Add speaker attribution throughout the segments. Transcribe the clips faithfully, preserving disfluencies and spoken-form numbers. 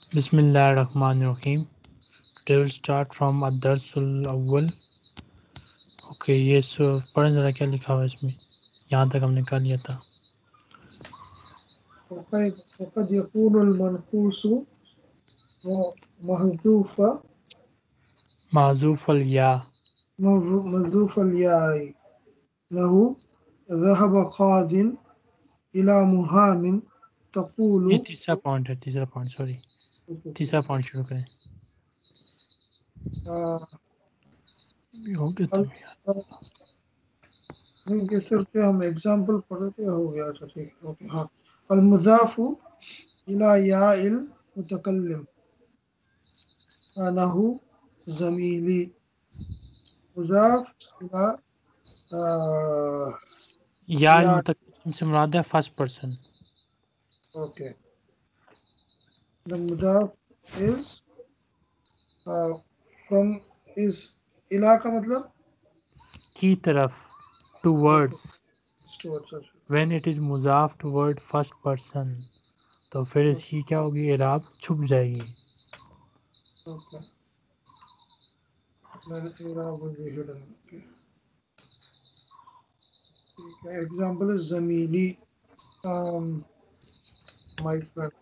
Speaker 1: بسم اللہ الرحمن الرحیم. Today we'll start from الدرس الاول. اوکے یہ سو پڑھیں ذرا کیا لکھا ہوا ہے اس میں. یہاں تک ہم نے کر لیا تھا.
Speaker 2: وقد وقد يكون المنقوص محذوف
Speaker 1: معذوف الیا.
Speaker 2: محذوف الياء له ذهب قاد إلى مهام تقول
Speaker 1: یہ تیسرا پوائنٹ ہے. تیسرا پوائنٹ سوری تیسرا پوائنٹ شروع کریں. ہو گیا تم یار.
Speaker 2: نہیں کہ صرف ہم ایگزامپل پڑھ رہے تھے ہو گیا. اچھا ٹھیک ہے اوکے ہاں. المضاف إلى ياء المتكلم له زميلي مضاف إلى آه
Speaker 1: یا
Speaker 2: يا
Speaker 1: المتکلم سے مراد ہے first person.
Speaker 2: okay. The mudaf is uh, from is ila کا مطلب
Speaker 1: کی طرف towards.
Speaker 2: towards us.
Speaker 1: When it is مضاف ٹوورڈ فرسٹ پرسن تو پھر اس کی کیا ہوگی؟ اعراب چھپ جائے گی.
Speaker 2: Okay. Then ira will be hidden. Okay. Okay. Example is zamili, um, my friend.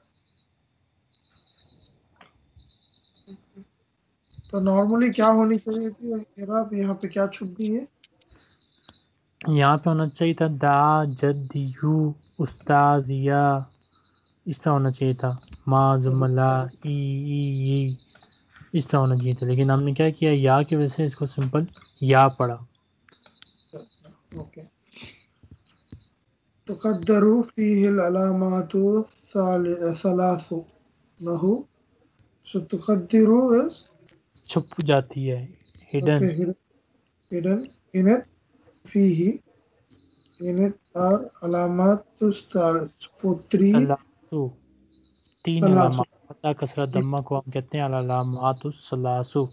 Speaker 2: تو نارملی کیا ہونی چاہیے تھی اعراب یہاں پہ کیا چھپ گئی ہے؟
Speaker 1: یہاں پہ ہونا چاہیے تھا دا جدیو استاذیہ. اس طرح ہونا چاہیے تھا. ما زملا ای ای ای اس طرح ہونا چاہیے تھا. لیکن ہم نے کیا کیا یا کی وجہ سے اس کو سمپل یا پڑھا.
Speaker 2: اوکے. تقدر فيه العلامات ثلاث له. So تقدر is
Speaker 1: چھپ جاتی ہے. Hidden.
Speaker 2: okay hidden, hidden in it فيه in it are علامات for three
Speaker 1: سلاسو تین
Speaker 2: ثلاث.
Speaker 1: علامات. فتح کسرہ دمہ کو ہم کہتے ہیں علامات السلاسو.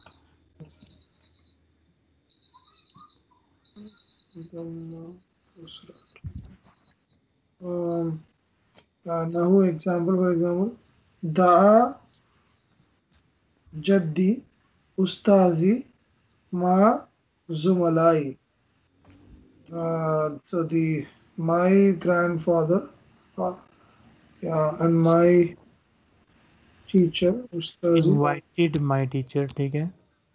Speaker 2: um, uh, له example for example دعا جدي أستاذي مع زملائي. Uh, so the my grandfather uh, yeah, and my teacher Ustazi
Speaker 1: invited my teacher. ٹھیک ہے.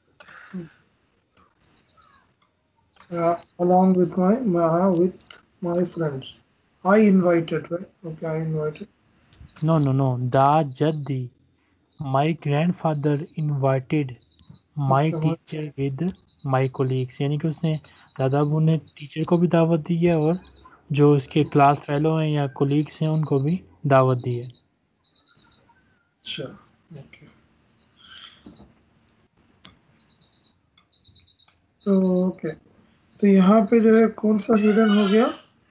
Speaker 2: uh, along with my uh, with my friends. I invited, right? Okay, I invited.
Speaker 1: Know know no the جدی my grandfather invited my
Speaker 2: Okay, my,
Speaker 1: teacher with my colleagues. یعنی کہ اس نے دادا ابو نے teacher کو بھی دعوت دی ہے اور جو اس کے کلاس فیلو ہیں یا کولیگس ہیں ان کو بھی دعوت دی ہے.
Speaker 2: sure. Okay. تو اوکے تو یہاں پہ جو ہے کون سا ہڈن ہو گیا؟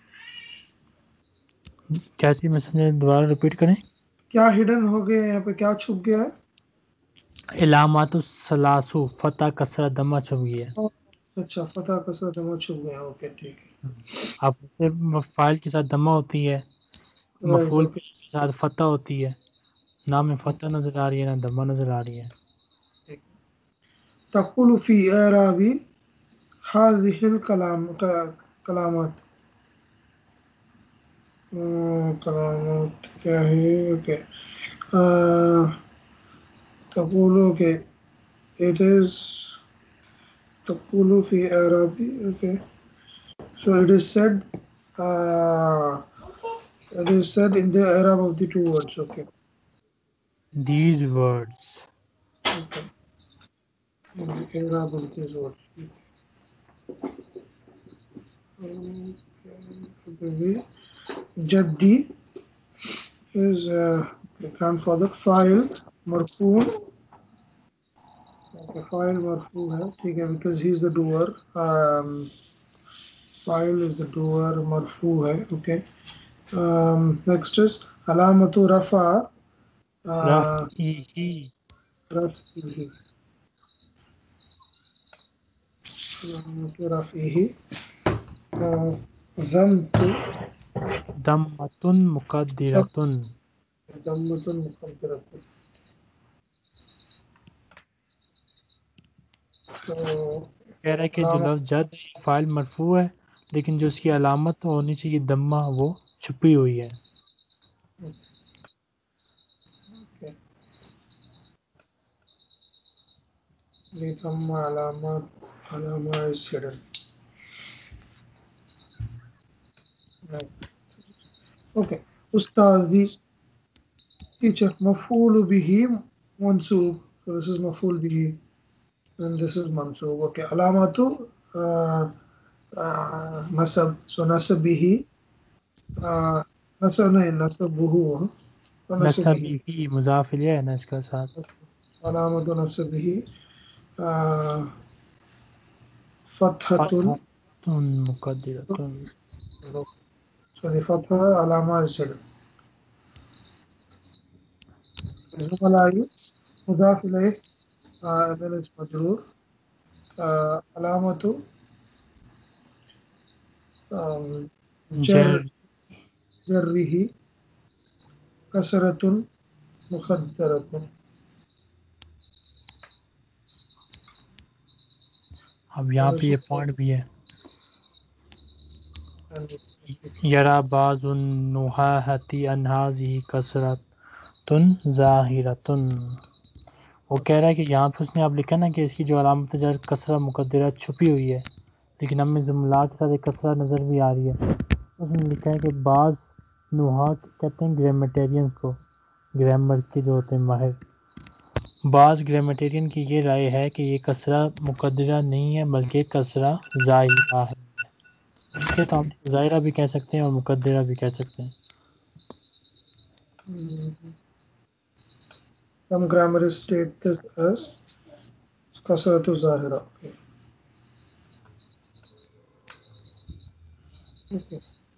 Speaker 1: کیا چیز میں سمجھے دوبارہ ریپیٹ کریں.
Speaker 2: کیا ہڈن ہو گیا یہاں پہ؟ کیا چھپ گیا ہے؟
Speaker 1: علامات السلاسو فتح کسرہ دمہ چھپ گیا ہے.
Speaker 2: اچھا فتح کسرت دمہ چھپ گیا. اوکے ٹھیک ہے.
Speaker 1: اب فائل کے ساتھ دمہ ہوتی ہے,
Speaker 2: رائٹ
Speaker 1: مفعول
Speaker 2: اوکے.
Speaker 1: کے ساتھ فتح ہوتی ہے. نہ میں فتح نظر آ رہی ہے نہ دمہ نظر آ رہی ہے.
Speaker 2: تقول فی اعراب هذه الکلام کلامات کلامات کیا ہے؟ اوکے تقول اوکے it is تقول فی اعراب. Okay so it is said uh, it is said in the i'rab of the two words. Okay.
Speaker 1: These words.
Speaker 2: Okay. In the i'rab of these words. Okay. Jaddi is uh, grandfather. File marfu. Okay, file marfu hai. ठीक है because he is the doer. Um, file is the doer. Marfu hai. Okay. Um, next is alamatu rafa. Uh,
Speaker 1: رفعی
Speaker 2: رفعه. alamatu rafihi. Uh, ضمت
Speaker 1: دمتن مقدرتن.
Speaker 2: दम्मतुन मुक़द्दरतुन। तो
Speaker 1: کہہ رہا ہے کہ جو
Speaker 2: علامت
Speaker 1: لفظ جد فائل مرفوع ہے لیکن جو اس کی علامت ہونی چاہیے دمہ وہ چھپی ہوئی ہے.
Speaker 2: لثم علامات علامہ سرن. اوکے استاذی teacher مفعول به منصوب. So this is مفعول به and this is منصوب. Okay علامات uh, uh, نصب. So نصب به uh, نصب نہیں نصب به نصب به
Speaker 1: نصبی ہی مضاف الیہ ہے نا اس کا ساتھ.
Speaker 2: علامت نصب به فتحۃ.
Speaker 1: فتحۃ مقدرۃ.
Speaker 2: So the فتحہ علامہ سرن. زملائی مضاف الیہ من اسم مجرور علامت جر
Speaker 1: جر
Speaker 2: جرہ کسرۃ مقدرۃ.
Speaker 1: اب یہاں پہ یہ پوائنٹ بھی ہے. یرا بعض النحاة ان هذه کثرۃ ظاہرۃ. وہ کہہ رہا ہے کہ یہاں پہ اس نے آپ لکھا نا کہ اس کی جو علامت جر کسرہ مقدرہ چھپی ہوئی ہے لیکن ہمیں جملات کے ساتھ ایک کسرہ نظر بھی آ رہی ہے. اس نے لکھا ہے کہ بعض نحاة کہتے ہیں گرامیٹیرینس کو، گرامر کے جو ہوتے ہیں ماہر. بعض گرامیٹیرین کی یہ رائے ہے کہ یہ کسرہ مقدرہ نہیں ہے بلکہ کسرہ ظاہرہ ہے. اس کے تو ہم ظاہرہ بھی کہہ سکتے ہیں اور مقدرہ بھی کہہ سکتے ہیں.
Speaker 2: Some grammarists state this as کسرۃ Zahira. Okay.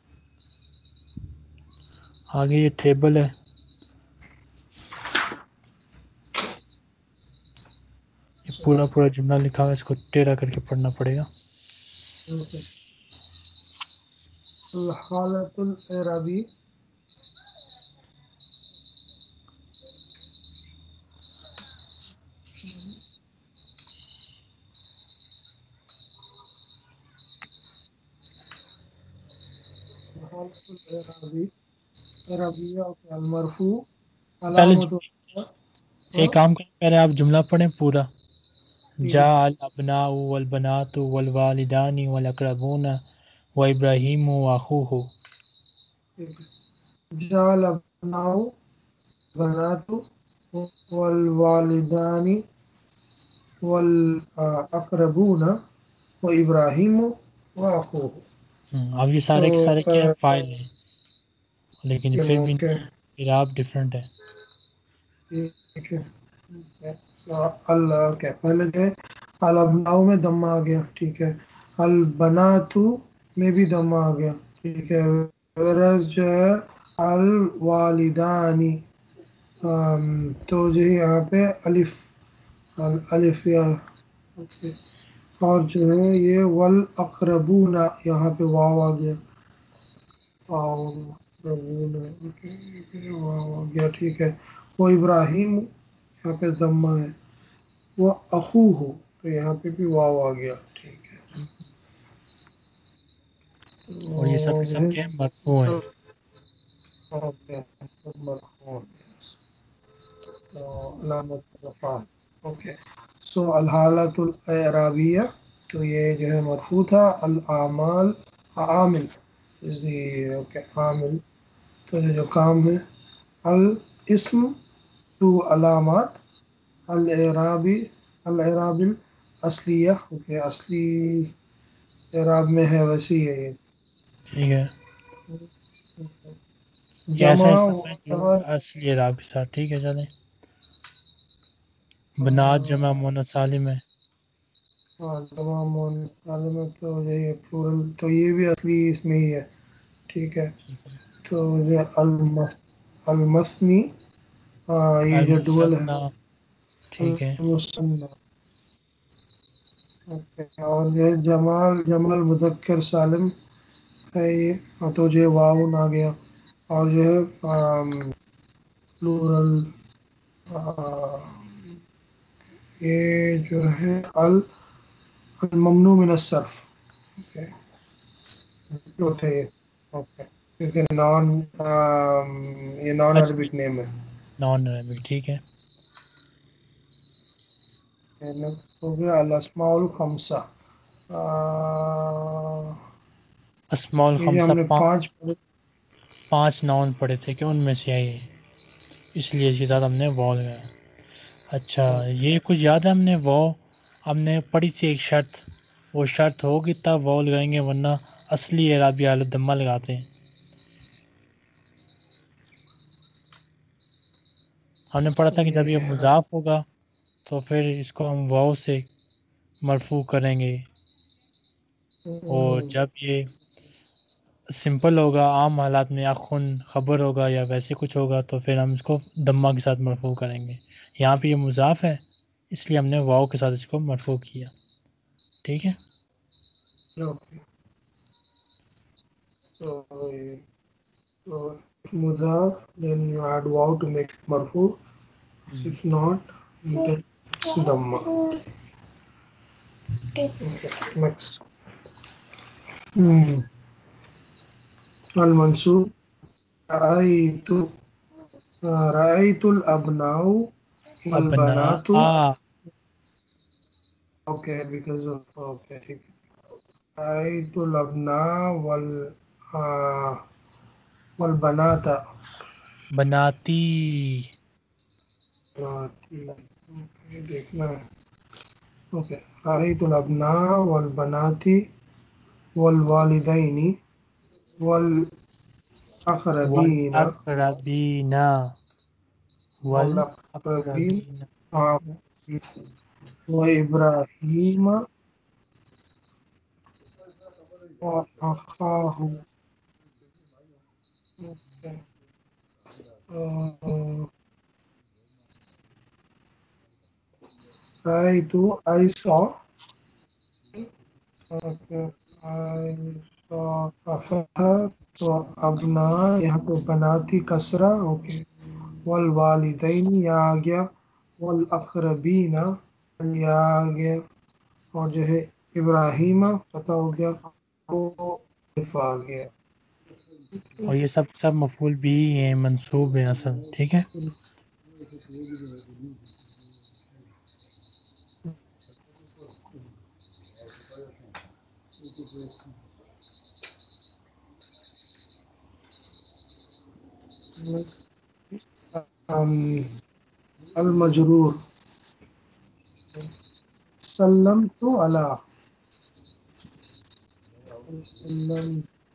Speaker 1: آگے یہ ٹیبل ہے. یہ پورا پورا جملہ لکھا ہوا ہے، اس کو ٹیڑھا کر کے پڑھنا پڑے گا.
Speaker 2: Okay. الحالۃ الاعرابی الحالۃ الاعرابی اعرابیہ المرفوع
Speaker 1: پہلے
Speaker 2: علامت.
Speaker 1: ایک کام کریں، پہلے آپ جملہ پڑھیں پورا.
Speaker 2: ٹھیک ہے.
Speaker 1: جاء الابناء والبنات والوالدان والاقربون وابراہیم واخوہ.
Speaker 2: جاء الابناء بنات والوالدان والاقربون وابراہیم واخوہ.
Speaker 1: اب یہ سارے کے سارے کیا ہیں؟ فائل ہیں، لیکن پھر بھی
Speaker 2: اوکے
Speaker 1: اعراب ڈفرینٹ ہے.
Speaker 2: ٹھیک ہے. اللہ اوکے پہلے جو ہے الابناء میں دم آ گیا. ٹھیک ہے. البنات میں بھی دم آ گیا. ٹھیک ہے. whereas جو ہے الوالدانی تو جو ہے یہاں پہ الف الف یا اور جو ہے یہ والاقربون یہاں پہ واو آ گیا. واو آ گیا. ٹھیک ہے. وہ ابراہیم یہاں پہ ضمہ ہے. وہ اخوہ تو یہاں پہ بھی واو آ گیا. ٹھیک ہے.
Speaker 1: اور یہ سب کے سب کیا ہیں؟ مرفوع ہیں.
Speaker 2: اوکے سو الحالۃ الاعرابیہ تو یہ جو ہے مرفوع تھا. الاعمال عامل از دی اوکے عامل تو جو کام ہے. الاسم تو علامات الاعرابی الاعراب الاصلیہ اوکے اصلی اعراب میں ہے ویسی ہے یہ.
Speaker 1: ٹھیک ہے. یہ ایسا
Speaker 2: جمع
Speaker 1: حصہ ہے جو اصلی اعراب کے ساتھ. ٹھیک ہے چلیں. بنات جمع مؤنث سالم ہے.
Speaker 2: ہاں تمام عالمت تو یہی پلورل تو یہ بھی اصلی اس میں ہی ہے. ٹھیک ہے. تو یہ المثنی یہ جو ڈول ہے
Speaker 1: المثنی. ٹھیک ہے.
Speaker 2: المثنی. اور یہ جمال جمال مذکر سالم ہے یہ تو جو واؤن آ گیا. اور جو ہے پلورل یہ جو ہے ال الممنوع من الصرف. اوکے اوکے اوکے کیونکہ نان یہ نان
Speaker 1: اچھا
Speaker 2: عربک نیم ہے.
Speaker 1: نان عربک ٹھیک ہے.
Speaker 2: نیکسٹ ہو گیا الاسماء الخمسہ.
Speaker 1: اسماء
Speaker 2: یہ
Speaker 1: الخمسہ
Speaker 2: ہم نے
Speaker 1: پانچ
Speaker 2: پانچ
Speaker 1: پانچ ناؤن پڑھے تھے کہ ان میں سے آئی اس لیے اس کے ساتھ ہم نے واو لگایا. اچھا یہ کچھ یاد ہے ہم نے واو ہم نے پڑھی تھی ایک شرط وہ شرط ہوگی تب واو لگائیں گے ورنہ اصلی اعرابی حالت دمہ لگاتے ہیں. ہم نے پڑھا تھا کہ جب یہ مضاف ہوگا تو پھر اس کو ہم واو سے مرفوع کریں گے اور جب یہ سمپل ہوگا عام حالات میں اخن خبر ہوگا یا ویسے کچھ ہوگا تو پھر ہم اس کو دمہ کے ساتھ مرفوع کریں گے. یہاں پہ یہ مضاف ہے اس لیے ہم نے واو کے ساتھ اس کو مرفوع کیا. ٹھیک ہے.
Speaker 2: مضاف then you add wow to make it marfu. If not you get dhamma. Okay, next. Hmm. Al-Mansub Ra'aytu Ra'aytu al-abna'u
Speaker 1: ابنا
Speaker 2: wal-banatu.
Speaker 1: A
Speaker 2: Okay, because of okay. Ra'aytu al-abna' wal uh, wal-banata.
Speaker 1: بناتی
Speaker 2: Okay, دیکھنا ہے. Okay. رأيت الأبناء والبنات والوالدين والأقربين
Speaker 1: والاقربین
Speaker 2: والأقربين
Speaker 1: والاقربین
Speaker 2: آه، وإبراهيم وأخاه. Okay. آه، رأيت I saw. Okay. I saw أفهد وأبناء यहाँ पे बनाती कसरा. Okay. والوالدین یا آ گیا والاقربین یہ آ گیا اور جو ہے ابراہیم پتہ ہو گیا وہ آ گیا.
Speaker 1: اور یہ سب سب مفعول بھی ہیں منصوب ہیں اصل. ٹھیک ہے.
Speaker 2: المجرور سلمت علی سلم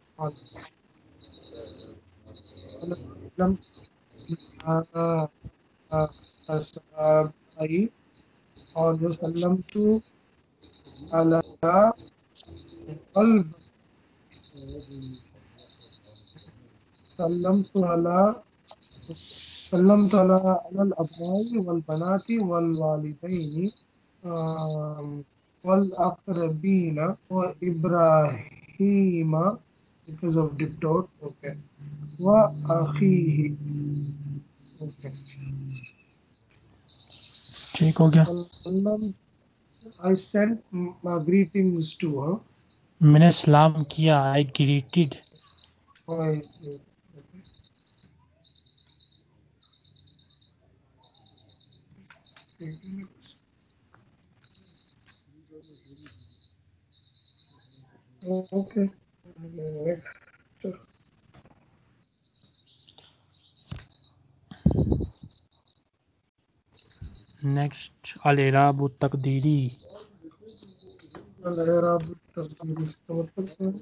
Speaker 2: علی اور جو سلمت علی قلب سلمت علی سلمت علی الابناء والبنات والوالدین والاقربین وابراہیم because of diptot. Okay. وأخیہ. Okay.
Speaker 1: ٹھیک ہو گیا.
Speaker 2: I sent my greetings to her.
Speaker 1: میں نے سلام کیا. I greeted.
Speaker 2: I- Okay.
Speaker 1: Next الاعراب التقدیری.
Speaker 2: الإعراب التقديري اس کا مطلب کیا ہے؟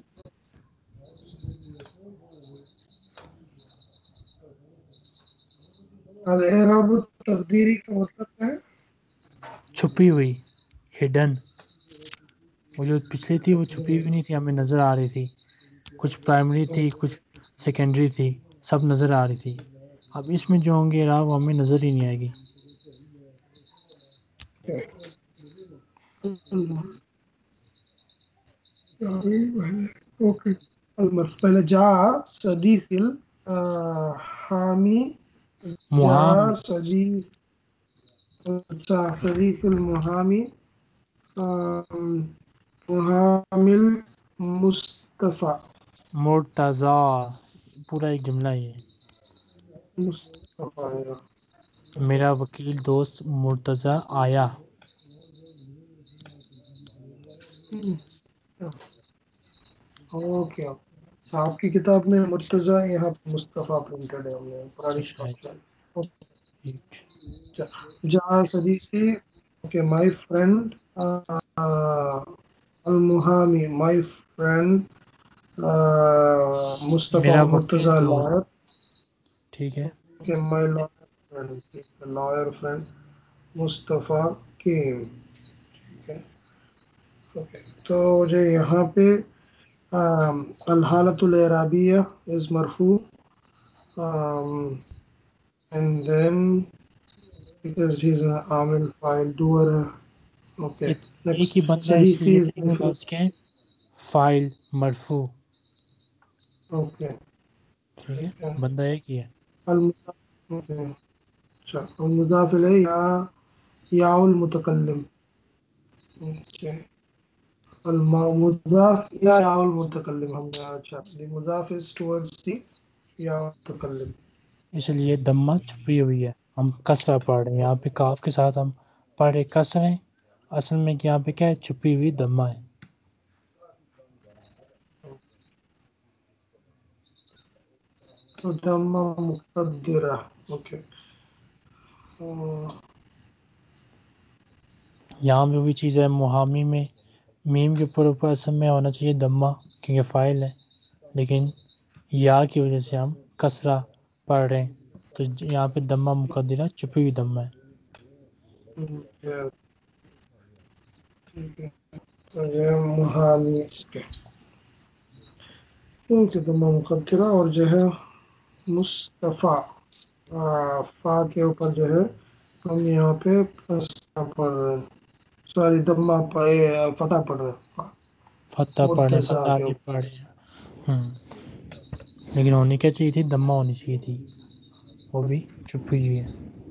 Speaker 2: الإعراب التقديري کا مطلب کیا ہے؟
Speaker 1: چھپی ہوئی ہڈن. وہ جو پچھلی تھی وہ چھپی ہوئی نہیں تھی ہمیں نظر آ رہی تھی. کچھ پرائمری تھی کچھ سیکنڈری تھی سب نظر آ رہی تھی. اب اس میں جو ہوں گے اعراب وہ ہمیں نظر ہی نہیں آئے گی.
Speaker 2: اوکے المرف پہلے جا صدیق الحامی
Speaker 1: محام
Speaker 2: جا صدیق اچھا صدیق المحامی محامل مصطفیٰ
Speaker 1: مرتضی، پورا ایک جملہ یہ
Speaker 2: مصطفیٰ
Speaker 1: میرا وکیل دوست مرتضی آیا.
Speaker 2: اوکے. آپ کی کتاب میں مرتضی یہاں مصطفیٰ پرنٹڈ ہے، ہم نے پرانی
Speaker 1: شاید
Speaker 2: کتاب سے.
Speaker 1: ٹھیک.
Speaker 2: جہاں صدیقی اوکے مائی فرینڈ المحامی مائی فرینڈ مصطفیٰ
Speaker 1: میرا وکیل
Speaker 2: مرتضی
Speaker 1: دوست.
Speaker 2: لائر
Speaker 1: ٹھیک ہے.
Speaker 2: Okay my lawyer lawyer friend Mustafa came. Okay تو جو یہاں پہ الحالۃ الاعرابیہ از مرفوع and then because he's an عامل فاعل doer. اوکے
Speaker 1: ایک ایک
Speaker 2: نیکسٹ
Speaker 1: ہی بندہ ہے اس
Speaker 2: صدیقی
Speaker 1: لیے
Speaker 2: is
Speaker 1: لیکن
Speaker 2: مفعول.
Speaker 1: لفظ کیا ہے؟ فاعل مرفوع.
Speaker 2: اوکے
Speaker 1: ٹھیک ہے، بندہ ایک ہی ہے.
Speaker 2: المضاف اوکے اچھا المضاف الیہ یا یا المتکلم. اوکے المضاف یا یا المتکلم ہم نے اچھا the مضاف is towards the یا المتکلم.
Speaker 1: اس لیے دمہ چھپی ہوئی ہے، ہم کسرہ پڑھ رہے ہیں. یہاں پہ کاف کے ساتھ ہم پڑھ رہے کسر ہیں، اصل میں یہاں پہ کیا ہے؟ چھپی ہوئی دمہ ہے.
Speaker 2: تو دمہ مقدرہ. اوکے
Speaker 1: یہاں بھی وہی چیز ہے، محامی میں میم کے اوپر اوپر اصل میں ہونا چاہیے دمہ کیونکہ فاعل ہے، لیکن یا کی وجہ سے ہم کسرہ پڑھ رہے ہیں تو یہاں پہ دمہ مقدرہ چھپی ہوئی دمہ ہے.
Speaker 2: ٹھیک ہے تو یہ محامی اوکے دمہ مقدرہ اور جو ہے مصطفیٰ فا کے اوپر جو ہے ہم یہاں پہ پڑھ رہے ہیں سوری دمہ فتح پڑھ رہے ہیں
Speaker 1: فتح پڑھ رہے ہیں،
Speaker 2: مرتضی
Speaker 1: فتح
Speaker 2: کے
Speaker 1: بھی
Speaker 2: اوپر.
Speaker 1: پڑھ رہے ہیں. ہوں لیکن ہونی کیا چاہیے تھی؟ دمہ ہونی چاہیے تھی، وہ بھی چھپی ہوئی ہے.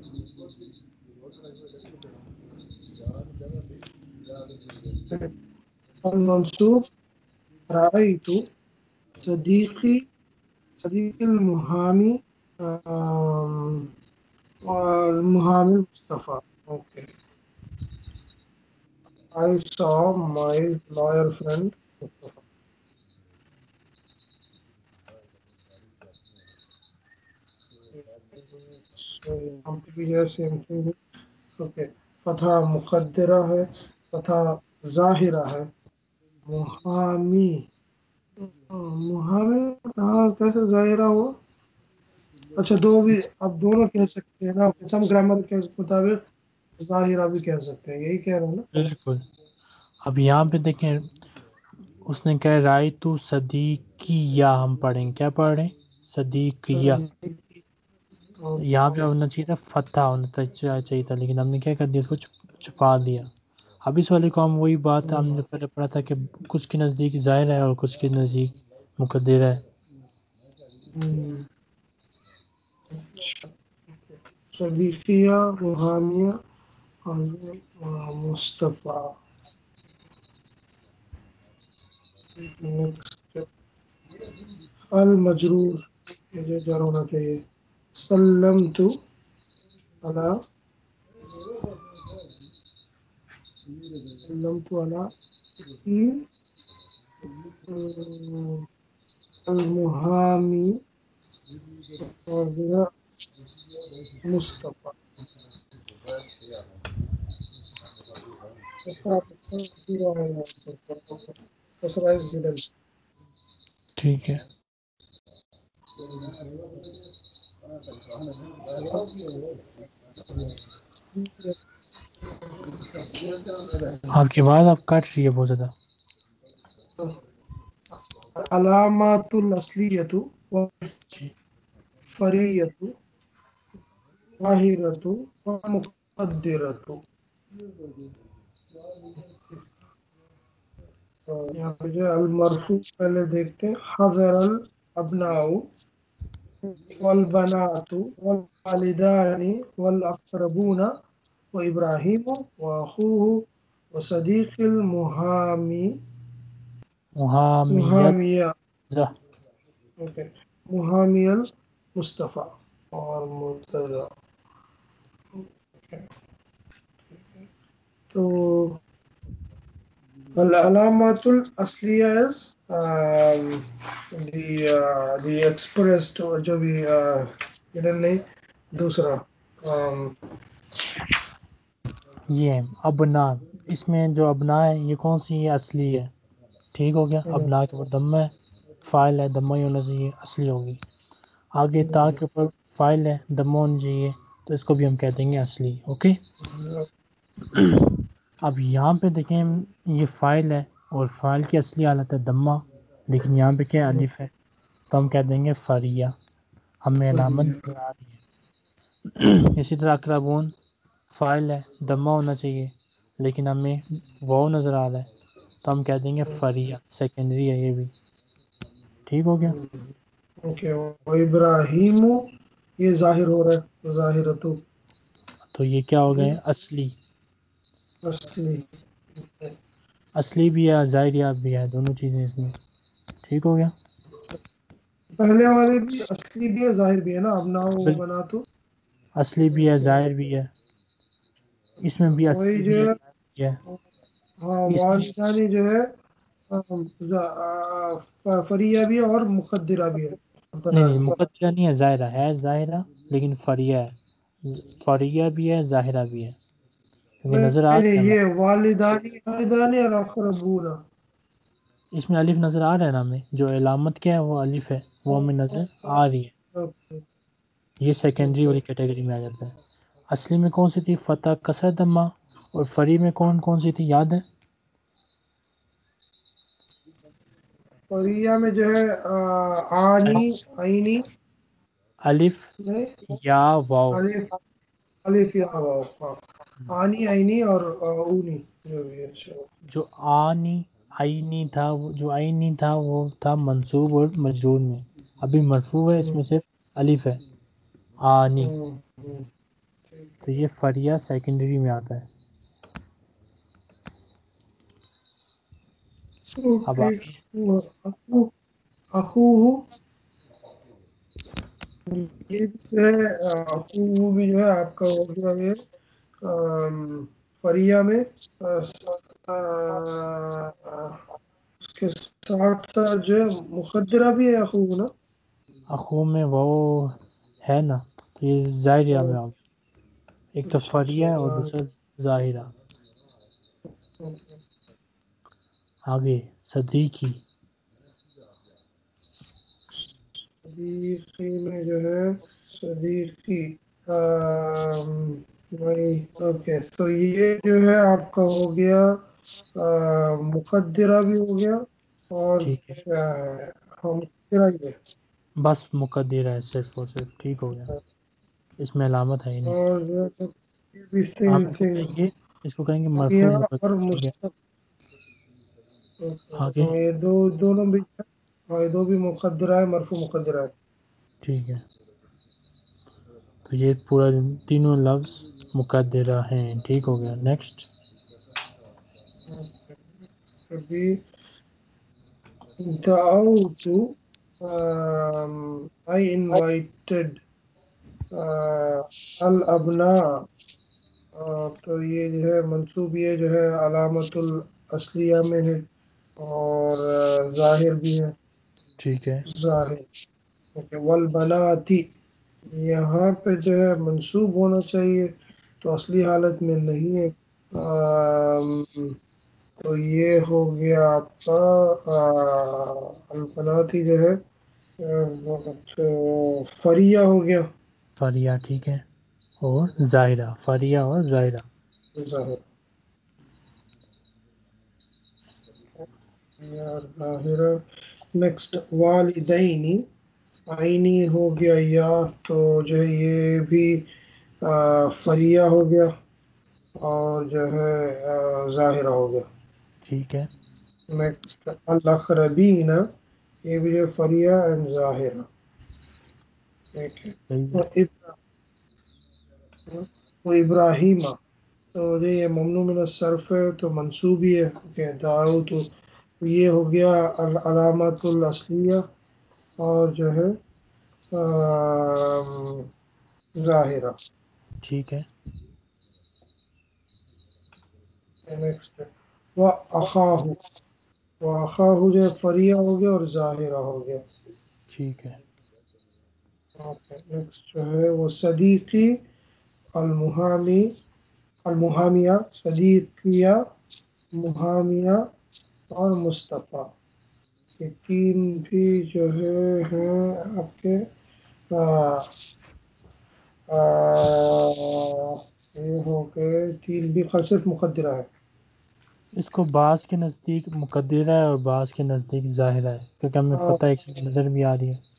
Speaker 2: المنصوب رأيت صديقي صديق المحامي المحامي مصطفى. Okay. I saw my lawyer friend Mustafa. So यहाँ पे भी है same thing. Okay. فتح مقدرہ ہے، فتح ظاہرہ ہے. محامی محامی کہاں کیسے ظاہرہ ہوا؟ اچھا دو بھی اب دونوں کہہ سکتے ہیں نا، سم گرامر کے مطابق ظاہرہ بھی کہہ سکتے ہیں، یہی کہہ رہے ہیں نا.
Speaker 1: بالکل. اب یہاں پہ دیکھیں اس نے کہا رائے تو صدیقیہ، ہم پڑھیں گے کیا پڑھ رہے ہیں؟ صدیقیہ. یہاں پہ ہونا چاہیے تھا فتح ہونا چاہیے تھا، لیکن ہم نے کیا کر دیا، اس کو چھپا دیا. اب اس والے کو ہم وہی بات ہم نے پہلے پڑھا تھا کہ کچھ کے نزدیک ظاہر ہے اور کچھ کے نزدیک مقدر ہے.
Speaker 2: صدیقیہ محامیہ اور مصطفیٰ. المجرور یہ جر ہونا چاہیے. سلمت علی سلمت علی المحامی اور مصطفیٰ.
Speaker 1: ٹھیک ہے. آپ کی آواز آپ کٹ رہی ہے بہت زیادہ.
Speaker 2: علامات الاصلیۃ والفریعۃ ظاہرۃ ومقدرۃ. یہاں پہ جو المرفوع پہلے دیکھتے ہیں. حضر الابناء والبنات والوالدان والأقربون وإبراهيم وأخوه وصديق المحامي
Speaker 1: محامیت
Speaker 2: محامية
Speaker 1: زہ
Speaker 2: okay. محامي المصطفى اور مرتضى. Okay. تو العلامات الأصلیہ is um, the uh, the expressed جو بھی uh, hidden نہیں دوسرا um,
Speaker 1: یہ ابنا، اس میں جو ابنا ہے یہ کون سی ہے؟ اصلی ہے. ٹھیک ہو گیا. ابنا کے اوپر دمہ ہے، فائل ہے، دمہ ہی ہونا چاہیے، اصلی ہوگی. آگے تا کے اوپر فائل ہے، دمہ ہونا چاہیے، تو اس کو بھی ہم کہہ دیں گے اصلی. اوکے. اب یہاں پہ دیکھیں یہ فائل ہے اور فائل کی اصلی حالت ہے دمہ، لیکن یہاں پہ کیا الف ہے، تو ہم کہہ دیں گے فریہ. ہمیں علامت نظر آ رہی ہے. اسی طرح اقربون فائل ہے، دمہ ہونا چاہیے، لیکن ہمیں واو نظر آ رہا ہے، تو ہم کہہ دیں گے فریہ، سیکنڈری ہے یہ بھی. ٹھیک ہو گیا.
Speaker 2: اوکے. ابراہیم یہ ظاہر ہو رہا ہے، ظاہرتو
Speaker 1: تو یہ کیا ہو گئے؟ اصلی.
Speaker 2: اصلی.
Speaker 1: اصلی بھی ہے، ظاہریات بھی ہے، دونوں چیزیں اس میں. ٹھیک ہو گیا.
Speaker 2: پہلے والے بھی اصلی بھی ہے ظاہر بھی ہے نا، ابنا و
Speaker 1: بال-
Speaker 2: بنا تو
Speaker 1: اصلی بھی ہے، ظاہر بھی ہے، اس میں بھی اصلی
Speaker 2: وہی جو
Speaker 1: بھی ہے،
Speaker 2: ہے.
Speaker 1: ظاہر بھی ہے.
Speaker 2: ہاں
Speaker 1: اس میں
Speaker 2: والدانی جو ہے فریہ بھی ہے اور مقدرہ بھی ہے.
Speaker 1: نہیں نہیں مقدرہ نہیں ہے، ظاہرہ ہے، ظاہرہ لیکن فریہ ہے. فریہ بھی ہے، ظاہرہ بھی ہے، کیونکہ نظر آ
Speaker 2: نہیں
Speaker 1: رہا ہے
Speaker 2: نہیں
Speaker 1: ہمیں.
Speaker 2: یہ والدانی والدانی اور اقربون.
Speaker 1: اس میں الف نظر آ رہا ہے نا ہمیں، جو علامت کیا ہے وہ الف ہے، وہ ہمیں نظر آ رہی ہے. یہ سیکنڈری والی کیٹیگری میں آ جاتا ہے. اصلی میں کون سی تھی؟ فتح کسر دمہ. اور فری میں کون کون سی تھی یاد ہے؟
Speaker 2: فریہ میں جو ہے آنی عینی
Speaker 1: الف یا واو.
Speaker 2: الف الف یا واو. ہاں آنی عینی اور اونی جو بھی ہے. اچھا
Speaker 1: جو آنی عینی تھا، وہ جو عینی تھا وہ تھا منصوب اور مجرور میں. ابھی مرفوع ہے، اس میں صرف الف ہے، آنی. تو یہ فریہ سیکنڈری میں آتا ہے. اب
Speaker 2: اوکے.
Speaker 1: آگے
Speaker 2: اخوہ یہ جو ہے اخوہ بھی جو ہے آپ کا ہو گیا یہ فریہ میں اس کے ساتھ ساتھ جو ہے مقدرہ بھی ہے اخوہ نا.
Speaker 1: اخو میں وہ ہے نا، تو یہ ظاہریہ میں آ گیا. ایک تو
Speaker 2: اچھا
Speaker 1: فریہ
Speaker 2: اچھا
Speaker 1: اور دوسرا ظاہرہ. آگے صدیقی.
Speaker 2: صدیقی میں جو ہے صدیقی وہی. اوکے. تو یہ جو ہے آپ کا ہو گیا مقدرہ بھی ہو گیا اور
Speaker 1: ٹھیک ہے،
Speaker 2: کیا ہے ہاں مقدرہ ہی ہے.
Speaker 1: بس مقدرہ ہے صرف اور صرف. ٹھیک ہو گیا، اس میں علامت ہے ہی نہیں.
Speaker 2: اور جو ہے یہ بھی
Speaker 1: آپ
Speaker 2: سیم
Speaker 1: اس کو
Speaker 2: تھنگ
Speaker 1: کہیں گے، اس کو کہیں گے مرفوع
Speaker 2: کیا اور
Speaker 1: مقدر. ٹھیک ہے.
Speaker 2: مستقل.
Speaker 1: آگے
Speaker 2: یہ دو دونوں بھی اور یہ دو بھی مقدرہ ہے، مرفوع مقدرہ ہے.
Speaker 1: ٹھیک ہے. تو یہ پورا تینوں لفظ مقدرہ ہیں. ٹھیک ہو گیا. نیکسٹ.
Speaker 2: ابھی دعوت um, I invited uh, الابناء. تو یہ جو ہے منصوب یہ جو ہے علامت الاصلیہ میں ہے اور ظاہر بھی ہے.
Speaker 1: ٹھیک ہے.
Speaker 2: ظاہر. والبناتی یہاں پہ جو ہے منصوب ہونا چاہیے، تو اصلی حالت میں نہیں ہے. تو یہ ہو گیا آپ کا البناتی جو ہے فریہ ہو گیا.
Speaker 1: فریہ. ٹھیک ہے. اور ظاہرہ. فریہ اور ظاہرہ.
Speaker 2: ظاہر. ظاہرہ. نیکسٹ والدینی. آئینی ہو گیا یا تو جو ہے یہ بھی فریہ ہو گیا اور جو ہے ظاہرہ ہو گیا.
Speaker 1: ٹھیک ہے.
Speaker 2: نیکسٹ الاقربین. یہ بھی جو فریہ اینڈ ظاہرہ. ٹھیک ہے.
Speaker 1: صحیح
Speaker 2: وہ
Speaker 1: ہے.
Speaker 2: ابرا- وہ ابراہیمہ، تو جو یہ ممنوع من الصرف ہے تو منصوب ہی ہے. اوکے. دعوت تو یہ ہو گیا علامت الاصلیہ اور جو ہے آم، ظاہرہ.
Speaker 1: ٹھیک ہے.
Speaker 2: نیکسٹ وہ اخاہ، وہ اخاہ جو ہے فریہ ہو گیا اور ظاہرہ ہو گیا.
Speaker 1: ٹھیک ہے.
Speaker 2: اوکے. نیکسٹ جو ہے وہ صدیقی، المحامی، المحامیہ، صدیقیہ، محامیہ اور مصطفیٰ. یہ تین بھی جو ہے ہیں آپ کے آ، آ، یہ ہو گئے تین بھی صرف مقدرہ ہے.
Speaker 1: اس کو بعض کے نزدیک مقدرہ ہے اور بعض کے نزدیک ظاہرہ ہے، کیونکہ ہمیں فتح ایک سے نظر بھی آ رہی ہے.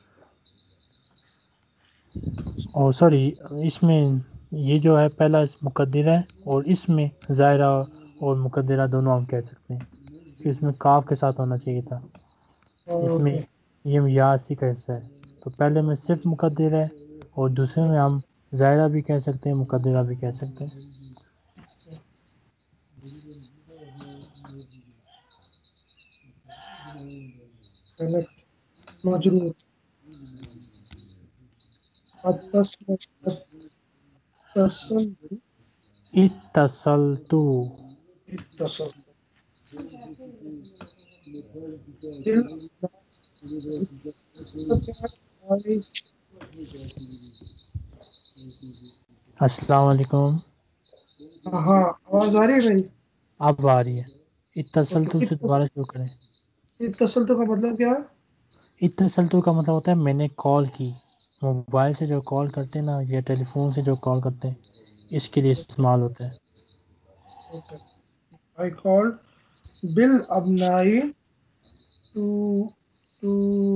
Speaker 1: اور سوری اس میں یہ جو ہے پہلا اس مقدرہ ہے اور اس میں ظاہرہ اور مقدرہ دونوں ہم کہہ سکتے ہیں کہ اس میں کاف کے ساتھ ہونا چاہیے تھا. اس میں
Speaker 2: اوکے.
Speaker 1: یہ یاسی کا حصہ ہے، تو پہلے میں صرف مقدرہ ہے اور دوسرے میں ہم ظاہرہ بھی کہہ سکتے ہیں مقدرہ بھی کہہ سکتے ہیں.
Speaker 2: نیکسٹ مجرور، اتصل، اتصل،
Speaker 1: اتصلتو.
Speaker 2: اتصل.
Speaker 1: السلام علیکم.
Speaker 2: ہاں آواز آ رہی ہے میری؟
Speaker 1: اب آ رہی ہے. اتصلتو سے دوبارہ شروع کریں.
Speaker 2: اتصل تو کا مطلب کیا ہے؟
Speaker 1: اتصلتو کا مطلب ہوتا ہے میں نے کال کی. موبائل سے جو کال کرتے ہیں نا یا ٹیلی فون سے جو کال کرتے ہیں اس کے لیے استعمال ہوتا ہے.
Speaker 2: I called بالابنائی ٹو ٹو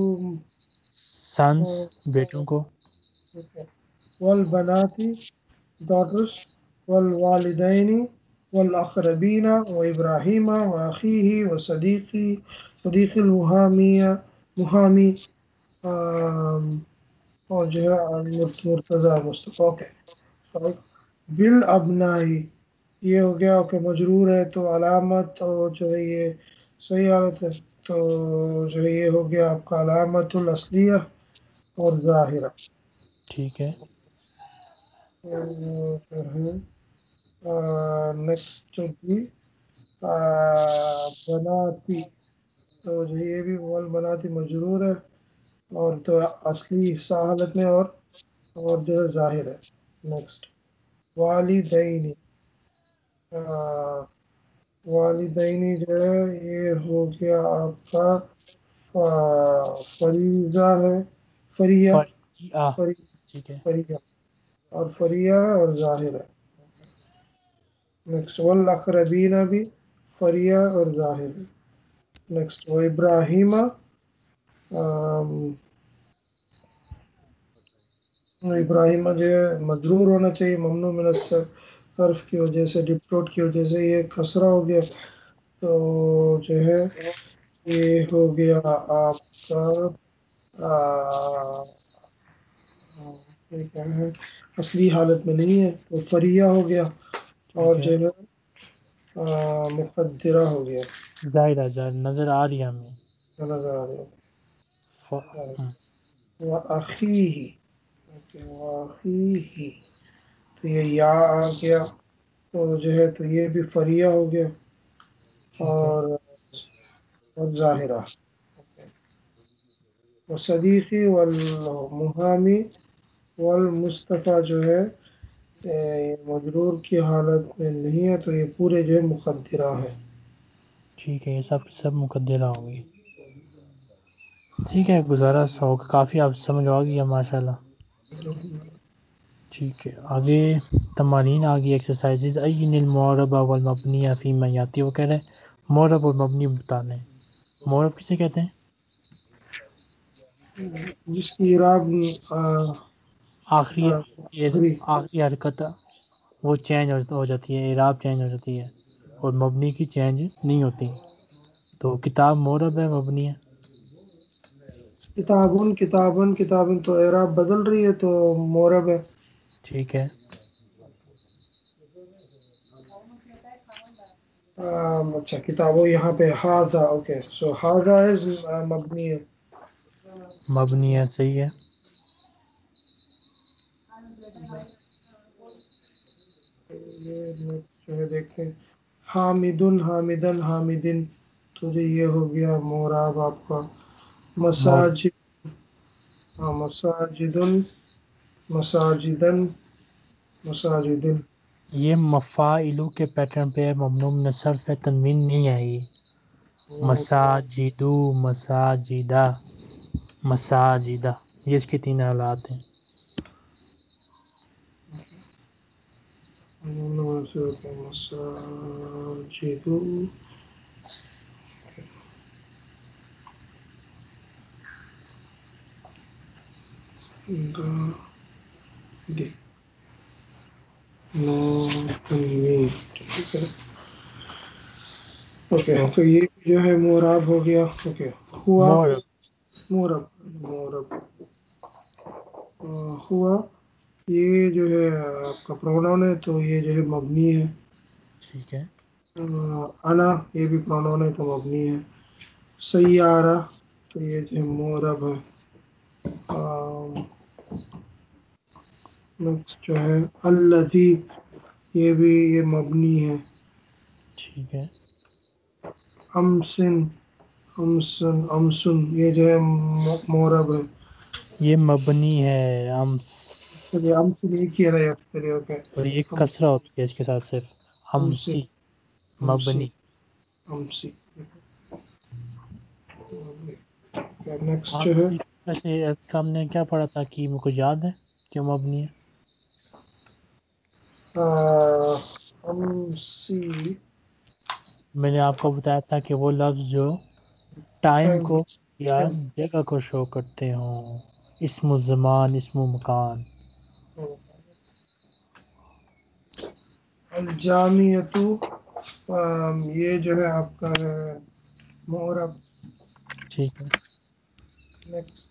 Speaker 1: سنس بیٹوں کو.
Speaker 2: والبناتی daughters، والوالدین والأقربین وإبراہیم وأخیہ وصدیقی صدیق المحامیہ، محامی آم، اور جو ہے مرتضی مصطفیٰ. اوکے. بالابنائی یہ ہو گیا کہ مجرور ہے تو علامت اور جو ہے یہ صحیح حالت ہے تو جو ہے یہ ہو گیا آپ کا علامت الاصلیہ اور ظاہرہ.
Speaker 1: ٹھیک ہے.
Speaker 2: نیکسٹ بھی بناتی، تو جو یہ بھی وال بناتی مجرور ہے اور تو اصلی حصہ حالت میں اور اور جو ہے ظاہر ہے. نیکسٹ والدینی، والدینی جو ہے یہ ہو گیا آپ کا فریضہ ہے، فریہ،
Speaker 1: فریہ. ٹھیک ہے.
Speaker 2: فریہ اور فریہ ہے اور ظاہر ہے. نیکسٹ والاقربین بھی فریہ اور ظاہر ہے. نیکسٹ وہ ابراہیمہ، ابراہیمہ جو ہے مجرور ہونا چاہیے ممنوع من الصرف کی وجہ سے، ڈپٹوٹ کی وجہ سے یہ کسرہ ہو گیا تو جو ہے یہ ہو گیا آپ کا کیا ہے اصلی حالت میں نہیں ہے تو فریہ ہو گیا اور
Speaker 1: ٹھیک ہے.
Speaker 2: جو ہے مقدرہ ہو گیا.
Speaker 1: ظاہرہ ظاہر نظر آ رہی ہے ہمیں.
Speaker 2: نظر آ رہا
Speaker 1: ف... ہم.
Speaker 2: ہے. وَأَخِيهِ، وَأَخِيهِ تو یہ یا آ گیا تو جو ہے تو یہ بھی فریہ ہو گیا
Speaker 1: ٹھیک ہے.
Speaker 2: اور اور ظاہرہ. وصدیقی والمحامی والمصطفیٰ جو ہے مجرور کی حالت میں نہیں ہے تو یہ پورے جو ہے مقدرہ ہیں.
Speaker 1: ٹھیک ہے. یہ سب سب مقدرہ ہوں گی. ٹھیک ہے. گزارا سو کافی آپ سمجھ آ گیا ماشاء اللہ. ٹھیک ہے. آگے تمارین آگئی ایکسرسائزز. این المعرب والمبنی فی ما یاتی، وہ کہہ رہے ہیں معرب اور مبنی بتانے. معرب کسے کہتے ہیں؟
Speaker 2: جس کی اعراب
Speaker 1: آخری آخری حرکت وہ چینج ہو جاتی ہے، اعراب چینج ہو جاتی ہے اور مبنی کی چینج نہیں ہوتی. تو کتاب معرب ہے مبنی ہے؟
Speaker 2: کتابن کتابن کتابن تو اعراب بدل رہی ہے تو مورب ہے.
Speaker 1: ٹھیک ہے.
Speaker 2: آم، اچھا کتابوں یہاں پہ ہاذا. اوکے سو ہاذا از مبنی ہے.
Speaker 1: مبنی ہے. صحیح ہے.
Speaker 2: یہ جو ہے دیکھیں حامدن حامدن حامدن تو جو یہ ہو گیا موراب آپ کا.
Speaker 1: مور
Speaker 2: مساجد ہاں مساجدن مساجدن مساجدن.
Speaker 1: یہ مفاعلو کے پیٹرن پہ ممنوع من الصرف ہے، تنوین نہیں آئی. مساجدو مساجدہ مساجدہ یہ اس کے تین حالات ہیں.
Speaker 2: مساجدو دی نو تنوین. ٹھیک ہے. اوکے تو یہ جو ہے موراب ہو گیا. اوکے ہوا
Speaker 1: مور
Speaker 2: مورب مورب ہوا یہ جو ہے آپ کا پروناؤن ہے تو یہ جو ہے مبنی ہے.
Speaker 1: ٹھیک ہے.
Speaker 2: انا یہ بھی پروناؤن ہے تو مبنی ہے. سیارہ تو یہ جو ہے مورب ہے. نیکسٹ جو ہے الذی یہ بھی یہ مبنی ہے.
Speaker 1: ٹھیک ہے.
Speaker 2: امسن امسن امسن یہ جو ہے مورب ہے.
Speaker 1: یہ مبنی ہے. امس
Speaker 2: چلیے امسن ایک ہی رہے. چلیے اوکے
Speaker 1: اور ایک کسرہ ہوتی ہے اس کے ساتھ صرف.
Speaker 2: امسی
Speaker 1: ہمسی
Speaker 2: امسی
Speaker 1: مبنی.
Speaker 2: امسی. نیکسٹ جو ہے
Speaker 1: ہمسی ویسے ہم نے کیا پڑھا تھا کہ مجھے یاد ہے کیوں مبنی ہے؟
Speaker 2: امسی
Speaker 1: میں نے آپ کو بتایا تھا کہ وہ لفظ جو ٹائم کو یا جگہ کو شو کرتے ہوں. اسم و زمان اسم و مکان.
Speaker 2: الجامعۃ یہ جو ہے آپ کا ہے مورب.
Speaker 1: ٹھیک ہے.
Speaker 2: نیکسٹ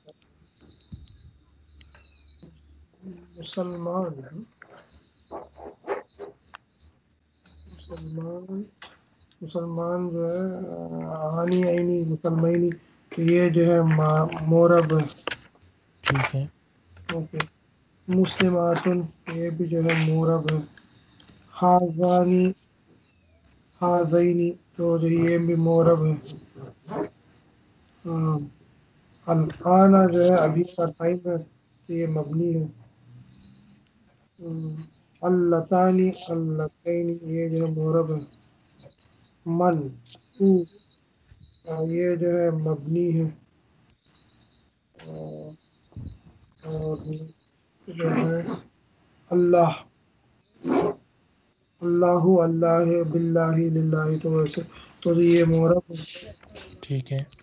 Speaker 2: مسلمان مسلمان مسلمان جو ہے آنی عینی مسلمینی تو یہ جو ہے مورب ہے.
Speaker 1: ٹھیک ہے.
Speaker 2: اوکے مسلمات یہ بھی جو ہے مورب ہے. ہاذانی ہاذینی تو جو یہ بھی مورب ہے. ہاں الآن جو ہے ابھی کا ٹائم ہے تو یہ مبنی ہے. اللتانی اللتین یہ جو ہے مورب ہے. من او یہ جو ہے مبنی ہے. اور جو ہے اللہ اللہ اللہ باللہ للہ تو ویسے تو یہ مورب ہے.
Speaker 1: ٹھیک ہے.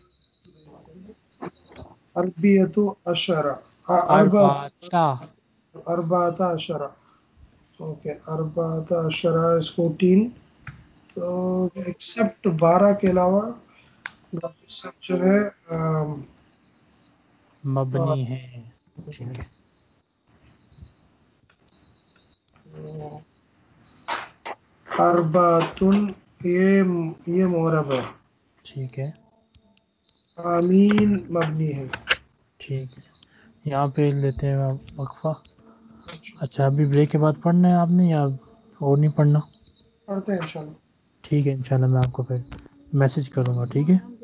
Speaker 2: عربیت اشرا اربع
Speaker 1: اربعتا.
Speaker 2: اربعۃ عشرہ. اوکے اربعۃ عشرہ از فورٹین. تو ایکسپٹ بارہ کے علاوہ باقی سب جو ہے آم، آ،
Speaker 1: مبنی ہے. ٹھیک ہے.
Speaker 2: اربعۃ یہ یہ مورب ہے.
Speaker 1: ٹھیک ہے.
Speaker 2: آمین مبنی ہے.
Speaker 1: ٹھیک ہے. یہاں پہ لیتے ہیں وقفہ. اچھا ابھی بریک کے بعد پڑھنا ہے آپ نے یا اور نہیں پڑھنا؟
Speaker 2: پڑھتے ہیں انشاءاللہ.
Speaker 1: ٹھیک ہے انشاءاللہ میں آپ کو پھر میسج کروں گا. ٹھیک ہے.